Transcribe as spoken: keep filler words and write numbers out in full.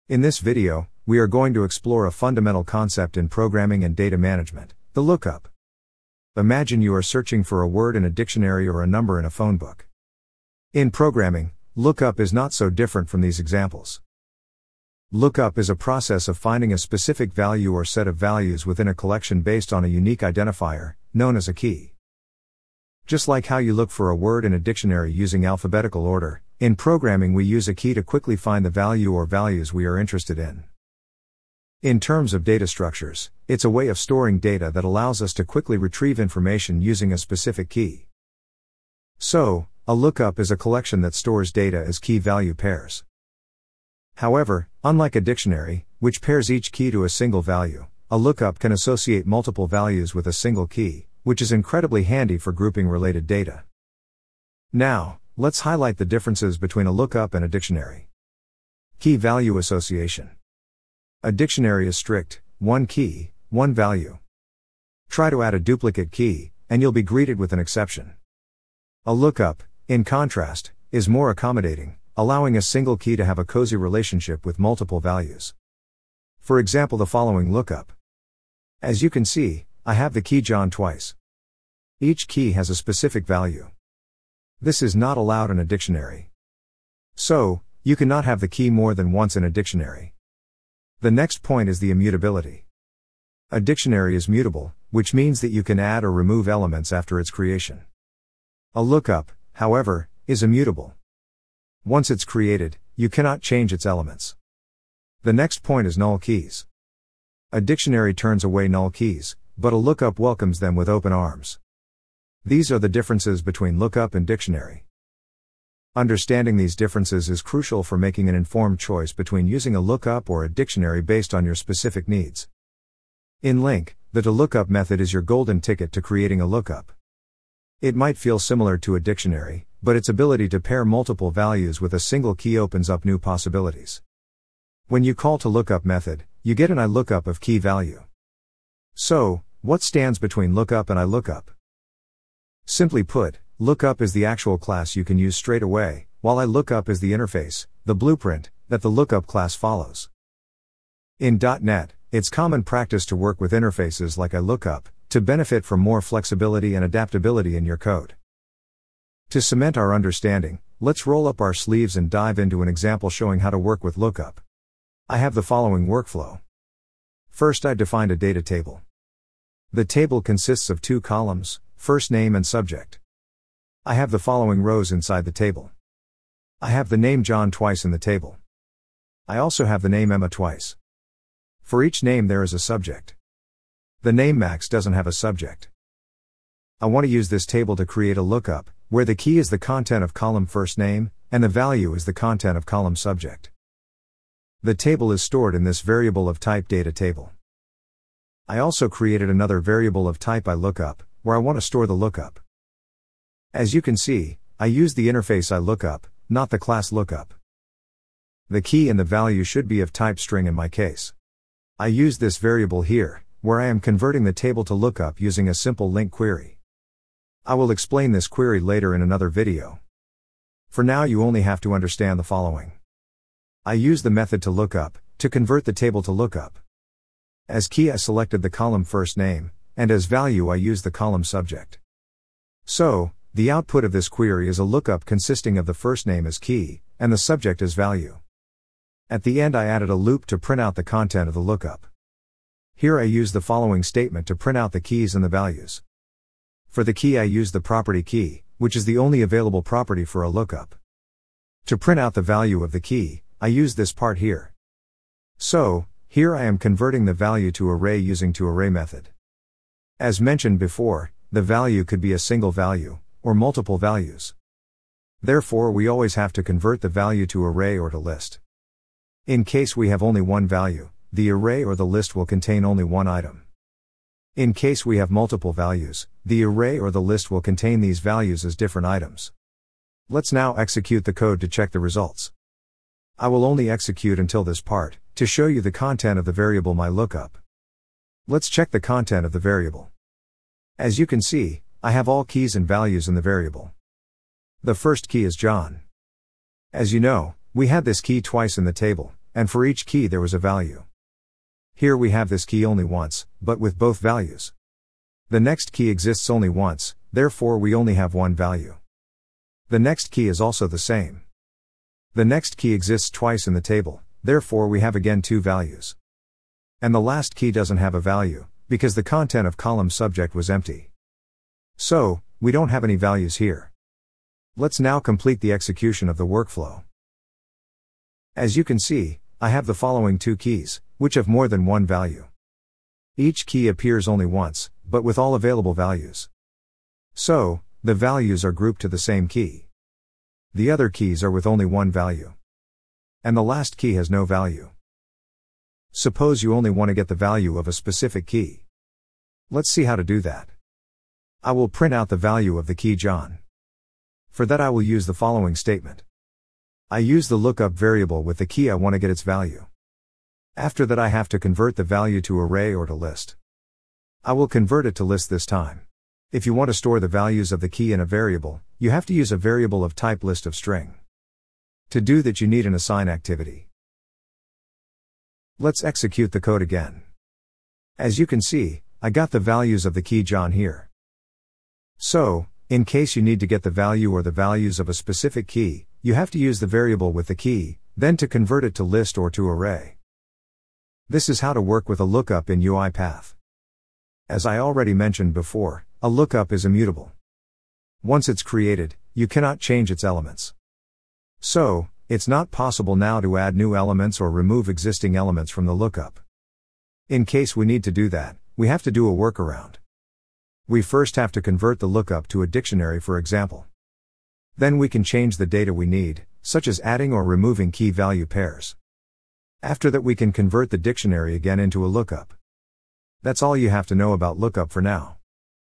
In this video, we are going to explore a fundamental concept in programming and data management, the lookup. Imagine you are searching for a word in a dictionary or a number in a phone book. In programming, lookup is not so different from these examples. Lookup is a process of finding a specific value or set of values within a collection based on a unique identifier, known as a key. Just like how you look for a word in a dictionary using alphabetical order, in programming we use a key to quickly find the value or values we are interested in. In terms of data structures, it's a way of storing data that allows us to quickly retrieve information using a specific key. So, a lookup is a collection that stores data as key-value pairs. However, unlike a dictionary, which pairs each key to a single value, a lookup can associate multiple values with a single key, which is incredibly handy for grouping related data. Now, let's highlight the differences between a lookup and a dictionary. Key-value association. A dictionary is strict, one key, one value. Try to add a duplicate key, and you'll be greeted with an exception. A lookup, in contrast, is more accommodating, allowing a single key to have a cozy relationship with multiple values. For example, the following lookup. As you can see, I have the key John twice. Each key has a specific value. This is not allowed in a dictionary. So, you cannot have the key more than once in a dictionary. The next point is the immutability. A dictionary is mutable, which means that you can add or remove elements after its creation. A lookup, however, is immutable. Once it's created, you cannot change its elements. The next point is null keys. A dictionary turns away null keys, but a lookup welcomes them with open arms. These are the differences between lookup and dictionary. Understanding these differences is crucial for making an informed choice between using a lookup or a dictionary based on your specific needs. In LINQ, the to-lookup method is your golden ticket to creating a lookup. It might feel similar to a dictionary, but its ability to pair multiple values with a single key opens up new possibilities. When you call to-lookup method, you get an iLookup of key value. So, what stands between lookup and iLookup? Simply put, lookup is the actual class you can use straight away, while iLookup is the interface, the blueprint, that the lookup class follows. In dot net, it's common practice to work with interfaces like iLookup, to benefit from more flexibility and adaptability in your code. To cement our understanding, let's roll up our sleeves and dive into an example showing how to work with lookup. I have the following workflow. First, I defined a data table. The table consists of two columns, first name and subject. I have the following rows inside the table. I have the name John twice in the table. I also have the name Emma twice. For each name there is a subject. The name Max doesn't have a subject. I want to use this table to create a lookup, where the key is the content of column first name, and the value is the content of column subject. The table is stored in this variable of type data table. I also created another variable of type iLookup, where I want to store the lookup. As you can see, I use the interface iLookup, not the class lookup. The key and the value should be of type string in my case. I use this variable here, where I am converting the table to lookup using a simple LINQ query. I will explain this query later in another video. For now you only have to understand the following. I use the method to lookup, to convert the table to lookup. As key I selected the column first name, and as value I use the column subject. So, the output of this query is a lookup consisting of the first name as key, and the subject as value. At the end I added a loop to print out the content of the lookup. Here I use the following statement to print out the keys and the values. For the key I use the property key, which is the only available property for a lookup. To print out the value of the key, I use this part here. So, here I am converting the value to array using toArray method. As mentioned before, the value could be a single value, or multiple values. Therefore we always have to convert the value to array or to list. In case we have only one value, the array or the list will contain only one item. In case we have multiple values, the array or the list will contain these values as different items. Let's now execute the code to check the results. I will only execute until this part, to show you the content of the variable myLookup. Let's check the content of the variable. As you can see, I have all keys and values in the variable. The first key is John. As you know, we had this key twice in the table, and for each key there was a value. Here we have this key only once, but with both values. The next key exists only once, therefore we only have one value. The next key is also the same. The next key exists twice in the table, therefore we have again two values. And the last key doesn't have a value, because the content of column subject was empty. So, we don't have any values here. Let's now complete the execution of the workflow. As you can see, I have the following two keys, which have more than one value. Each key appears only once, but with all available values. So, the values are grouped to the same key. The other keys are with only one value. And the last key has no value. Suppose you only want to get the value of a specific key. Let's see how to do that. I will print out the value of the key John. For that I will use the following statement. I use the lookup variable with the key I want to get its value. After that I have to convert the value to array or to list. I will convert it to list this time. If you want to store the values of the key in a variable, you have to use a variable of type list of string. To do that you need an assign activity. Let's execute the code again. As you can see, I got the values of the key John here. So, in case you need to get the value or the values of a specific key, you have to use the variable with the key, then to convert it to list or to array. This is how to work with a lookup in UiPath. As I already mentioned before, a lookup is immutable. Once it's created, you cannot change its elements. So, it's not possible now to add new elements or remove existing elements from the lookup. In case we need to do that, we have to do a workaround. We first have to convert the lookup to a dictionary, for example. Then we can change the data we need, such as adding or removing key value pairs. After that we can convert the dictionary again into a lookup. That's all you have to know about lookup for now.